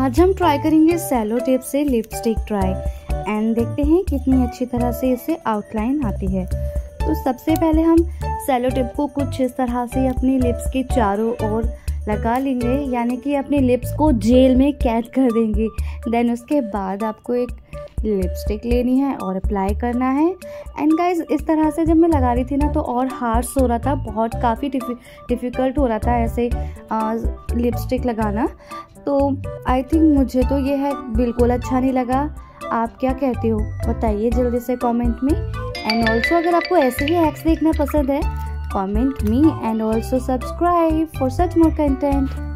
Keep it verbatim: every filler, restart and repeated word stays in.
आज हम ट्राई करेंगे सेलो टेप से लिपस्टिक ट्राई एंड देखते हैं कितनी अच्छी तरह से इससे आउटलाइन आती है। तो सबसे पहले हम सेलो टेप को कुछ इस तरह से अपनी लिप्स के चारों ओर लगा लेंगे, यानी कि अपने लिप्स को जेल में कैद कर देंगे। देन उसके बाद आपको एक लिपस्टिक लेनी है और अप्लाई करना है। एंड गाइज इस तरह से जब मैं लगा रही थी ना तो और हार्श हो रहा था, बहुत काफ़ी डिफ़िकल्ट हो रहा था ऐसे लिपस्टिक लगाना। तो आई थिंक मुझे तो ये है बिल्कुल अच्छा नहीं लगा। आप क्या कहते हो बताइए जल्दी से कमेंट में। एंड ऑल्सो अगर आपको ऐसे ही हैक्स देखना पसंद है, comment me and also subscribe for such more content.